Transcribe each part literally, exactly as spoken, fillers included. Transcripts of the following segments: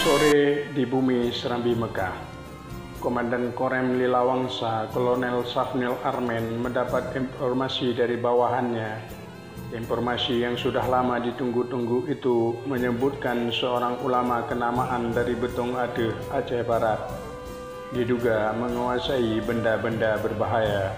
Sore di bumi Serambi Mekah, Komandan Korem Lilawangsa, Kolonel Safnil Armen mendapat informasi dari bawahannya. Informasi yang sudah lama ditunggu-tunggu itu menyebutkan seorang ulama kenamaan dari Betung Adeh, Aceh Barat, diduga menguasai benda-benda berbahaya.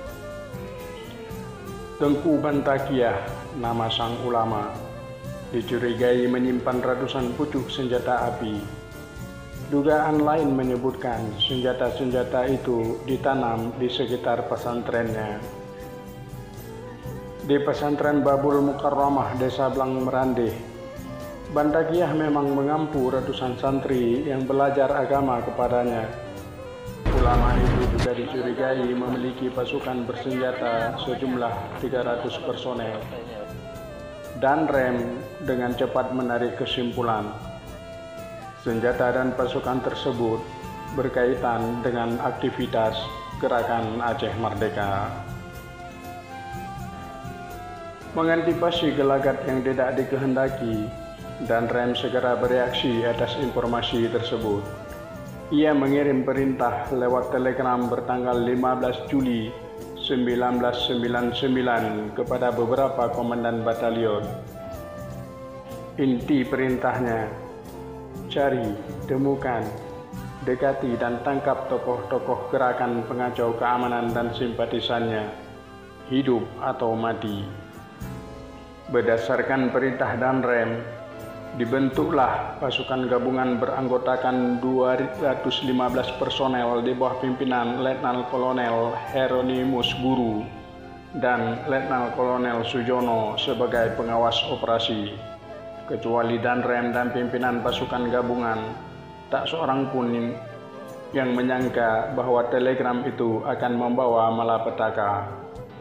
Tengku Bantakiah, nama sang ulama, dicurigai menyimpan ratusan pucuk senjata api. Dugaan lain menyebutkan senjata-senjata itu ditanam di sekitar pesantrennya. Di pesantren Babul Mukarramah, Desa Blang Merandeh, Bantakiah memang mengampu ratusan santri yang belajar agama kepadanya. Ulama itu juga dicurigai memiliki pasukan bersenjata sejumlah tiga ratus personel. Dan Rem dengan cepat menarik kesimpulan, senjata dan pasukan tersebut berkaitan dengan aktivitas Gerakan Aceh Merdeka. Mengantisipasi gelagat yang tidak dikehendaki, Dan Rem segera bereaksi atas informasi tersebut. Ia mengirim perintah lewat telegram bertanggal lima belas Juli seribu sembilan ratus sembilan puluh sembilan kepada beberapa komandan batalion. Inti perintahnya, cari, temukan, dekati dan tangkap tokoh-tokoh gerakan pengacau keamanan dan simpatisannya, hidup atau mati. Berdasarkan perintah Dan Rem, dibentuklah pasukan gabungan beranggotakan dua ratus lima belas personel di bawah pimpinan Letnan Kolonel Hieronymus Guru dan Letnan Kolonel Sujono sebagai pengawas operasi. Kecuali Dan Rem dan pimpinan pasukan gabungan, tak seorang pun yang menyangka bahwa telegram itu akan membawa malapetaka.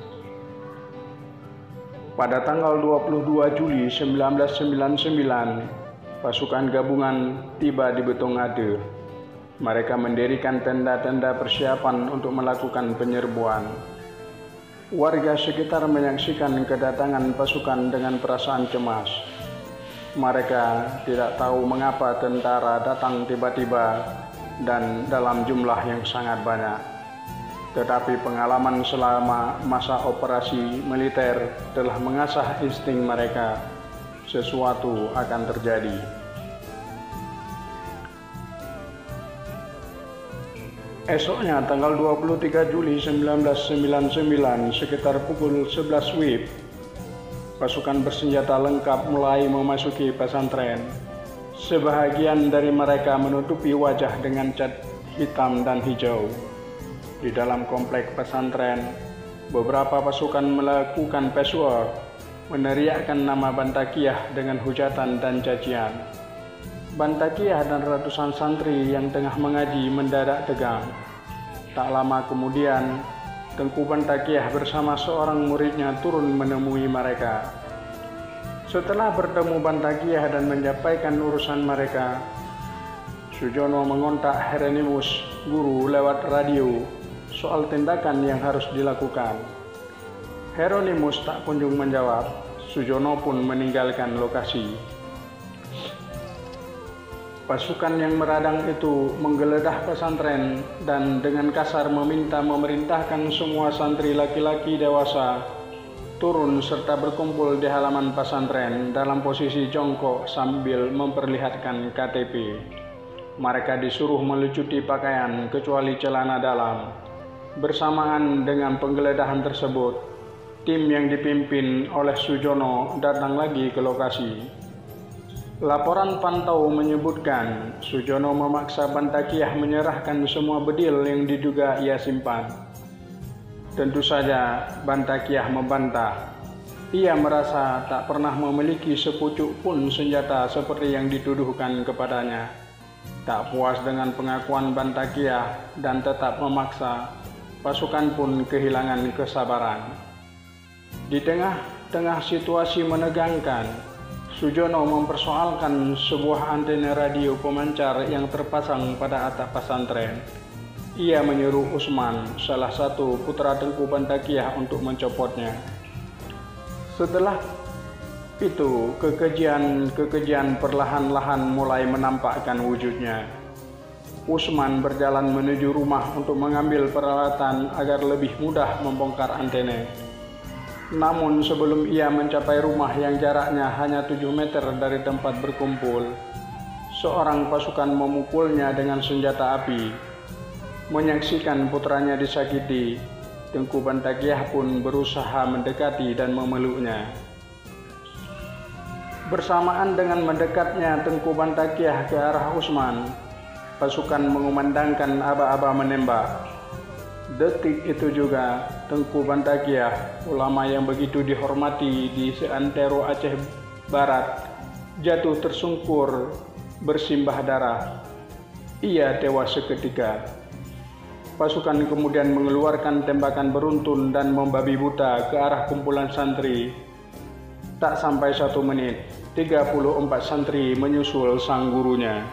Pada tanggal dua puluh dua Juli seribu sembilan ratus sembilan puluh sembilan, pasukan gabungan tiba di Betung Adeh. Mereka mendirikan tenda-tenda persiapan untuk melakukan penyerbuan. Warga sekitar menyaksikan kedatangan pasukan dengan perasaan cemas. Mereka tidak tahu mengapa tentara datang tiba-tiba dan dalam jumlah yang sangat banyak. Tetapi pengalaman selama masa operasi militer telah mengasah insting mereka. Sesuatu akan terjadi. Esoknya tanggal dua puluh tiga Juli seribu sembilan ratus sembilan puluh sembilan sekitar pukul sebelas W I B, pasukan bersenjata lengkap mulai memasuki pesantren. Sebahagian dari mereka menutupi wajah dengan cat hitam dan hijau. Di dalam komplek pesantren, beberapa pasukan melakukan patchwork, meneriakkan nama Bantakiah dengan hujatan dan cacian. Bantakiah dan ratusan santri yang tengah mengaji mendadak tegang. Tak lama kemudian, Tengku Bantakiah bersama seorang muridnya turun menemui mereka. Setelah bertemu Bantakiah dan menyampaikan urusan mereka, Sujono mengontak Hieronymus Guru lewat radio soal tindakan yang harus dilakukan. Hieronymus tak kunjung menjawab. Sujono pun meninggalkan lokasi. Pasukan yang meradang itu menggeledah pesantren dan dengan kasar meminta memerintahkan semua santri laki-laki dewasa turun serta berkumpul di halaman pesantren dalam posisi jongkok sambil memperlihatkan K T P. Mereka disuruh melucuti pakaian kecuali celana dalam. Bersamaan dengan penggeledahan tersebut, tim yang dipimpin oleh Sujono datang lagi ke lokasi. Laporan pantau menyebutkan Sujono memaksa Bantakiah menyerahkan semua bedil yang diduga ia simpan. Tentu saja Bantakiah membantah. Ia merasa tak pernah memiliki sepucuk pun senjata seperti yang dituduhkan kepadanya. Tak puas dengan pengakuan Bantakiah dan tetap memaksa, pasukan pun kehilangan kesabaran. Di tengah-tengah situasi menegangkan, Sujono mempersoalkan sebuah antena radio pemancar yang terpasang pada atap pesantren. Ia menyuruh Usman, salah satu putra Tengku Bantakiah, untuk mencopotnya. Setelah Pitu, kekejian-kekejian perlahan-lahan mulai menampakkan wujudnya. Usman berjalan menuju rumah untuk mengambil peralatan agar lebih mudah membongkar antena. Namun sebelum ia mencapai rumah yang jaraknya hanya tujuh meter dari tempat berkumpul, seorang pasukan memukulnya dengan senjata api. Menyaksikan putranya disakiti, Tengku Bantakiah pun berusaha mendekati dan memeluknya. Bersamaan dengan mendekatnya Tengku Bantakiah ke arah Usman, pasukan mengumandangkan aba-aba menembak. Detik itu juga Tengku Bantakiah, ulama yang begitu dihormati di seantero Aceh Barat, jatuh tersungkur bersimbah darah. Ia tewas seketika. Pasukan kemudian mengeluarkan tembakan beruntun dan membabi buta ke arah kumpulan santri. Tak sampai satu menit, tiga puluh empat santri menyusul sang gurunya.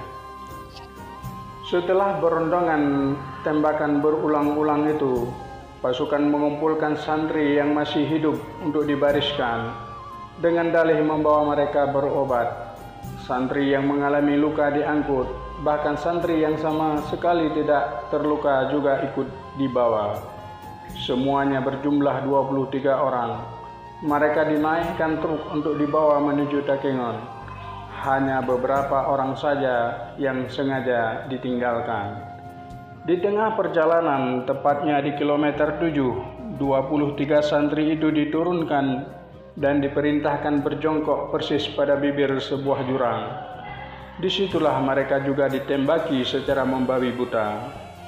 Setelah berondongan tembakan berulang-ulang itu, pasukan mengumpulkan santri yang masih hidup untuk dibariskan dengan dalih membawa mereka berobat. Santri yang mengalami luka diangkut, bahkan santri yang sama sekali tidak terluka juga ikut dibawa. Semuanya berjumlah dua puluh tiga orang. Mereka dinaikkan truk untuk dibawa menuju Takengon. Hanya beberapa orang saja yang sengaja ditinggalkan. Di tengah perjalanan, tepatnya di kilometer tujuh, dua puluh tiga santri itu diturunkan dan diperintahkan berjongkok persis pada bibir sebuah jurang. Disitulah mereka juga ditembaki secara membabi buta.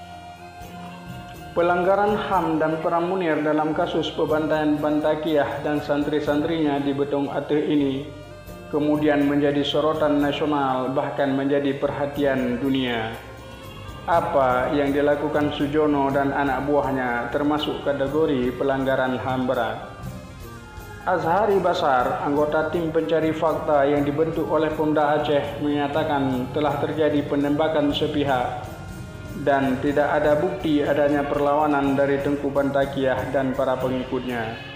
Pelanggaran H A M dan peran Munir dalam kasus pembantaian Bantakiah dan santri-santrinya di Betong Ateh ini kemudian menjadi sorotan nasional, bahkan menjadi perhatian dunia. Apa yang dilakukan Sujono dan anak buahnya termasuk kategori pelanggaran H A M berat. Azhari Basar, anggota tim pencari fakta yang dibentuk oleh Pemda Aceh, menyatakan telah terjadi penembakan sepihak dan tidak ada bukti adanya perlawanan dari Tengku Bantakiah dan para pengikutnya.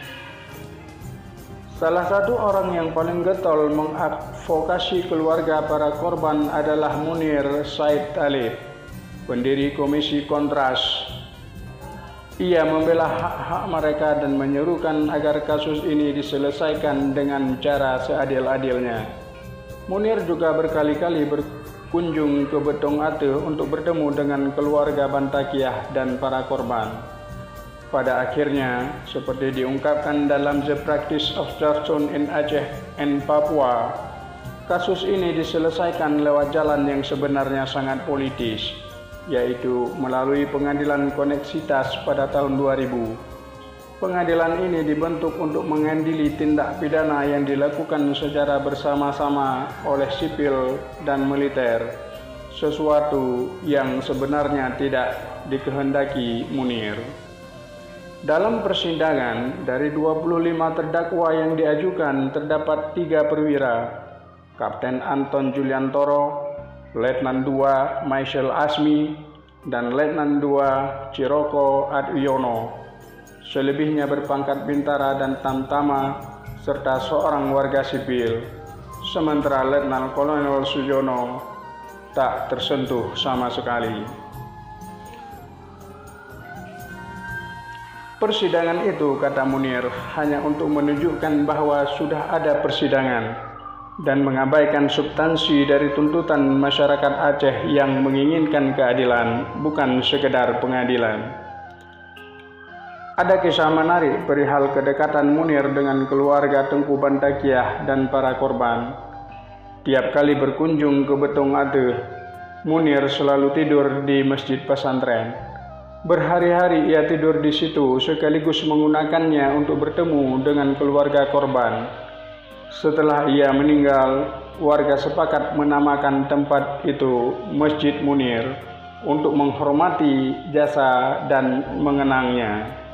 Salah satu orang yang paling getol mengadvokasi keluarga para korban adalah Munir Said Talib, pendiri Komisi Kontras. Ia membela hak-hak mereka dan menyerukan agar kasus ini diselesaikan dengan cara seadil-adilnya. Munir juga berkali-kali berkunjung ke Betong Ateh untuk bertemu dengan keluarga Bantakiah dan para korban. Pada akhirnya, seperti diungkapkan dalam The Practice of Justice in Aceh and Papua, kasus ini diselesaikan lewat jalan yang sebenarnya sangat politis, yaitu melalui pengadilan koneksitas pada tahun dua ribu. Pengadilan ini dibentuk untuk mengadili tindak pidana yang dilakukan secara bersama-sama oleh sipil dan militer, sesuatu yang sebenarnya tidak dikehendaki Munir. Dalam persidangan, dari dua puluh lima terdakwa yang diajukan terdapat tiga perwira, Kapten Anton Juliantoro, Letnan dua Michael Asmi, dan Letnan dua Ciroko Adiono. Selebihnya berpangkat bintara dan tamtama, serta seorang warga sipil. Sementara Letnan Kolonel Sujono tak tersentuh sama sekali. Persidangan itu, kata Munir, hanya untuk menunjukkan bahwa sudah ada persidangan dan mengabaikan substansi dari tuntutan masyarakat Aceh yang menginginkan keadilan, bukan sekedar pengadilan. Ada kisah menarik perihal kedekatan Munir dengan keluarga Tengku Bantakiah dan para korban. Tiap kali berkunjung ke Betong Ateh, Munir selalu tidur di masjid pesantren. Berhari-hari ia tidur di situ sekaligus menggunakannya untuk bertemu dengan keluarga korban. Setelah ia meninggal, warga sepakat menamakan tempat itu Masjid Munir untuk menghormati jasa dan mengenangnya.